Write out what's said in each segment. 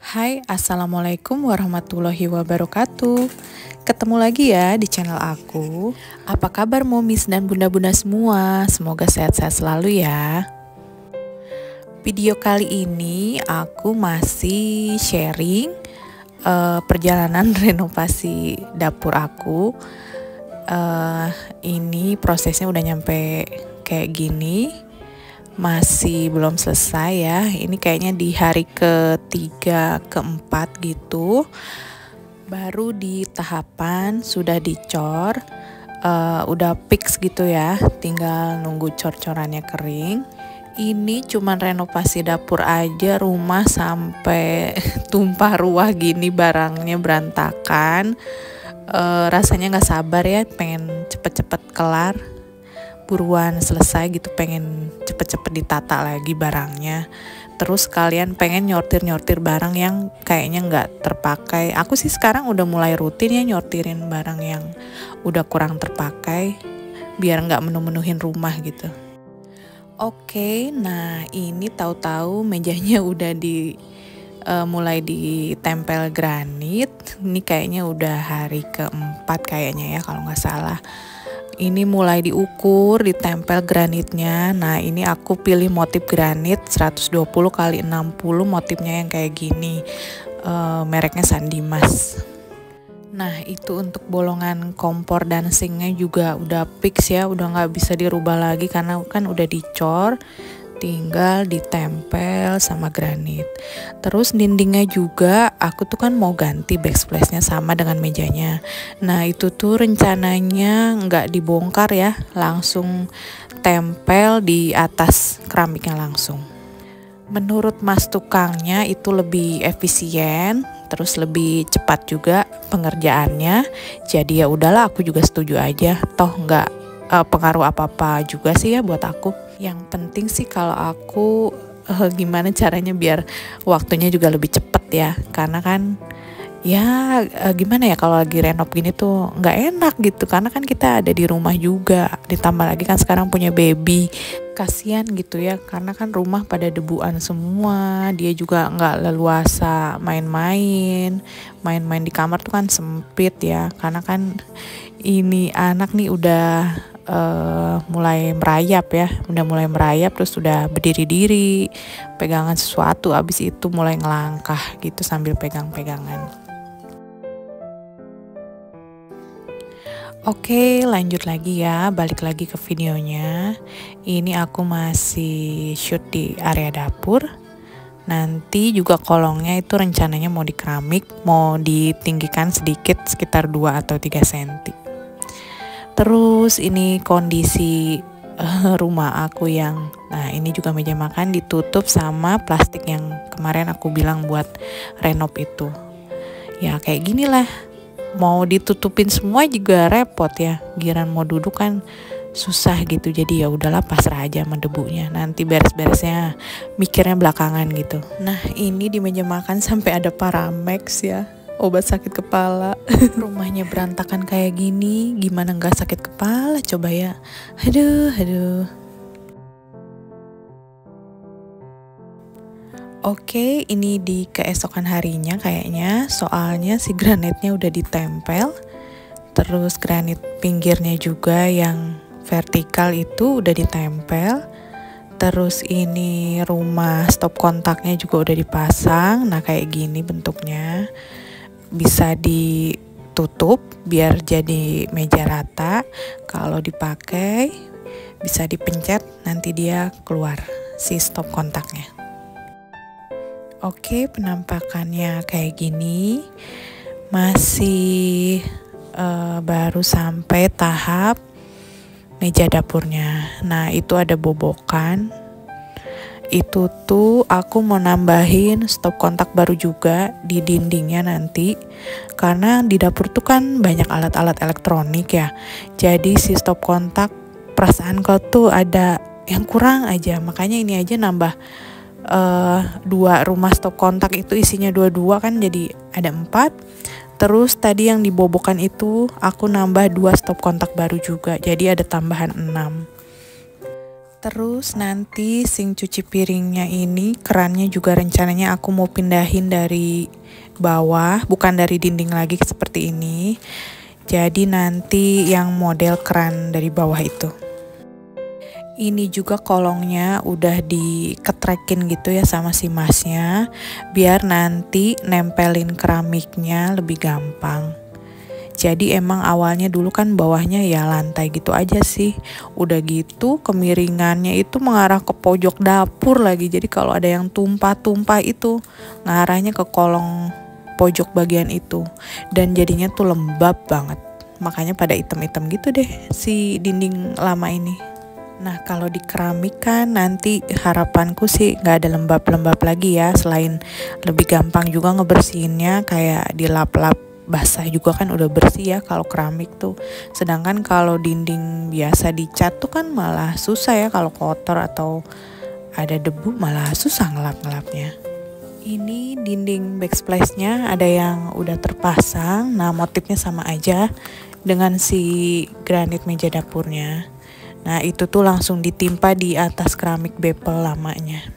Hai, Assalamualaikum warahmatullahi wabarakatuh. Ketemu lagi ya di channel aku. Apa kabar momis dan bunda-bunda semua? Semoga sehat-sehat selalu ya. Video kali ini aku masih sharing perjalanan renovasi dapur aku. Ini prosesnya udah nyampe kayak gini. Masih belum selesai ya. Ini kayaknya di hari ketiga, keempat gitu. Baru di tahapan sudah dicor, udah fix gitu ya. Tinggal nunggu cor-corannya kering. Ini cuman renovasi dapur aja, rumah sampai tumpah ruah gini, barangnya berantakan. Rasanya nggak sabar ya, pengen cepet-cepet kelar. Buruan selesai gitu, pengen cepet-cepet ditata lagi barangnya. Terus kalian pengen nyortir-nyortir barang yang kayaknya nggak terpakai. Aku sih sekarang udah mulai rutin ya nyortirin barang yang udah kurang terpakai, biar nggak menu-menuhin rumah gitu. Oke, nah ini tahu-tahu mejanya udah mulai ditempel granit. Ini kayaknya udah hari keempat kayaknya ya kalau nggak salah. Ini mulai diukur, ditempel granitnya. Nah ini aku pilih motif granit 120 x 60, motifnya yang kayak gini, mereknya Sandimas. Nah itu untuk bolongan kompor dan sinknya juga udah fix ya, udah nggak bisa dirubah lagi karena kan udah dicor, tinggal ditempel sama granit. Terus dindingnya juga aku tuh kan mau ganti backsplash-nya sama dengan mejanya. Nah itu tuh rencananya nggak dibongkar ya, langsung tempel di atas keramiknya langsung. Menurut mas tukangnya itu lebih efisien, terus lebih cepat juga pengerjaannya. Jadi ya udahlah, aku juga setuju aja, toh nggak pengaruh apa-apa juga sih ya buat aku. Yang penting sih kalau aku gimana caranya biar waktunya juga lebih cepet ya, karena kan ya gimana ya kalau lagi renov gini tuh nggak enak gitu, karena kan kita ada di rumah juga, ditambah lagi kan sekarang punya baby, kasihan gitu ya, karena kan rumah pada debuan semua, dia juga nggak leluasa main-main di kamar tuh kan sempit ya, karena kan ini anak nih udah mulai merayap ya, terus udah berdiri-diri, pegangan sesuatu, abis itu mulai ngelangkah gitu sambil pegang-pegangan. Oke, lanjut lagi ya, balik lagi ke videonya. Ini aku masih shoot di area dapur. Nanti juga kolongnya itu rencananya mau di keramik, mau ditinggikan sedikit sekitar 2 atau 3 cm. Terus ini kondisi rumah aku yang, nah ini juga meja makan ditutup sama plastik yang kemarin aku bilang buat renov itu. Ya kayak gini lah, mau ditutupin semua juga repot ya, giran mau duduk kan susah gitu. Jadi ya udahlah, pasrah aja sama debunya, nanti beres-beresnya mikirnya belakangan gitu. Nah ini di meja makan sampai ada Paramex ya, obat sakit kepala. Rumahnya berantakan kayak gini, gimana nggak sakit kepala coba ya. Aduh. Oke, ini di keesokan harinya kayaknya, soalnya si granitnya udah ditempel. Terus granit pinggirnya juga yang vertikal itu udah ditempel. Terus ini rumah stop kontaknya juga udah dipasang. Nah kayak gini bentuknya, bisa ditutup biar jadi meja rata. Kalau dipakai bisa dipencet, nanti dia keluar si stop kontaknya. Oke, penampakannya kayak gini. Masih baru sampai tahap meja dapurnya. Nah itu ada bobokan. Itu tuh aku mau nambahin stop kontak baru juga di dindingnya nanti, karena di dapur tuh kan banyak alat-alat elektronik ya. Jadi si stop kontak perasaan kau tuh ada yang kurang aja, makanya ini aja nambah 2 rumah stop kontak itu isinya 22 kan, jadi ada 4. Terus tadi yang dibobokan itu aku nambah 2 stop kontak baru juga, jadi ada tambahan 6. Terus nanti sink cuci piringnya ini kerannya juga rencananya aku mau pindahin dari bawah, bukan dari dinding lagi seperti ini. Jadi nanti yang model keran dari bawah itu. Ini juga kolongnya udah diketrekin gitu ya sama si masnya, biar nanti nempelin keramiknya lebih gampang. Jadi emang awalnya dulu kan bawahnya ya lantai gitu aja sih. Udah gitu kemiringannya itu mengarah ke pojok dapur lagi. Jadi kalau ada yang tumpah-tumpah itu ngarahnya ke kolong pojok bagian itu. Dan jadinya tuh lembab banget. Makanya pada item-item gitu deh si dinding lama ini. Nah kalau di keramik kan nanti harapanku sih gak ada lembab-lembab lagi ya. Selain lebih gampang juga ngebersihinnya, kayak dilap-lap basah juga kan udah bersih ya kalau keramik tuh. Sedangkan kalau dinding biasa dicat tuh kan malah susah ya, kalau kotor atau ada debu malah susah ngelap-ngelapnya. Ini dinding backsplash-nya ada yang udah terpasang. Nah motifnya sama aja dengan si granit meja dapurnya. Nah itu tuh langsung ditimpa di atas keramik beple lamanya.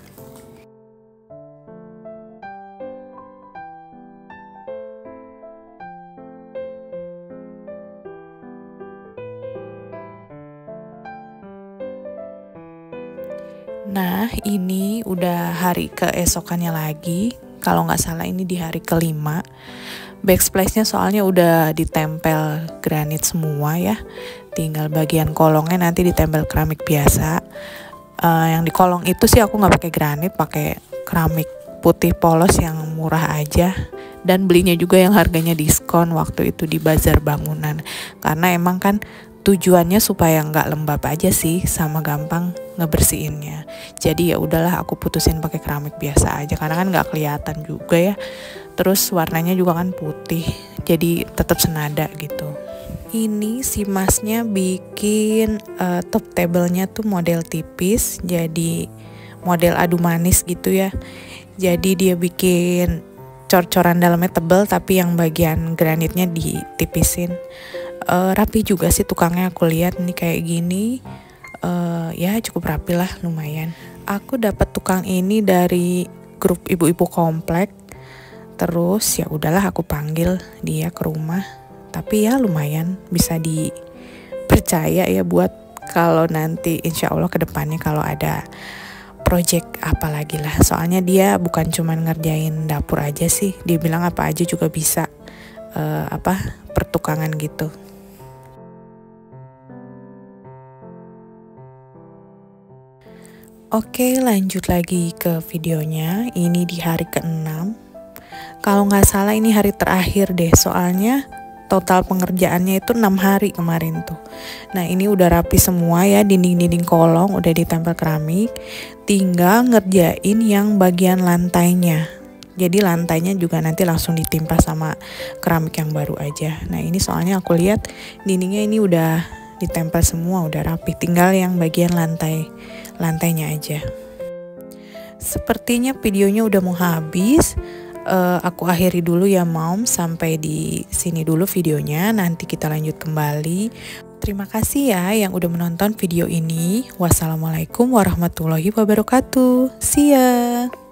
Nah ini udah hari keesokannya lagi, kalau nggak salah ini di hari kelima. Backsplash-nya soalnya udah ditempel granit semua ya, tinggal bagian kolongnya nanti ditempel keramik biasa. Yang di kolong itu sih aku nggak pakai granit, pakai keramik putih polos yang murah aja. Dan belinya juga yang harganya diskon waktu itu di bazar bangunan, karena emang kan tujuannya supaya nggak lembab aja sih, sama gampang ngebersihinnya. Jadi ya udahlah aku putusin pakai keramik biasa aja, karena kan nggak kelihatan juga ya. Terus warnanya juga kan putih, jadi tetap senada gitu. Ini si masnya bikin top table-nya tuh model tipis, jadi model adu manis gitu ya. Jadi dia bikin cor-coran dalamnya tebel, tapi yang bagian granitnya ditipisin. Rapi juga sih tukangnya, aku lihat nih kayak gini. Ya cukup rapi lah, lumayan. Aku dapat tukang ini dari grup ibu-ibu komplek. Terus ya udahlah aku panggil dia ke rumah. Tapi ya lumayan bisa dipercaya ya buat kalau nanti insya Allah kedepannya kalau ada project apa lagi lah. Soalnya dia bukan cuman ngerjain dapur aja sih, dia bilang apa aja juga bisa pertukangan gitu. Oke, lanjut lagi ke videonya. Ini di hari ke-6. Kalau nggak salah ini hari terakhir deh, soalnya total pengerjaannya itu 6 hari kemarin tuh. Nah ini udah rapi semua ya, dinding-dinding kolong udah ditempel keramik. Tinggal ngerjain yang bagian lantainya. Jadi lantainya juga nanti langsung ditimpa sama keramik yang baru aja. Nah ini soalnya aku lihat dindingnya ini udah ditempel semua, udah rapi. Tinggal yang bagian lantainya aja. Sepertinya videonya udah mau habis. Aku akhiri dulu ya Mom, sampai di sini dulu videonya, nanti kita lanjut kembali. Terima kasih ya yang udah menonton video ini. Wassalamualaikum warahmatullahi wabarakatuh. See ya.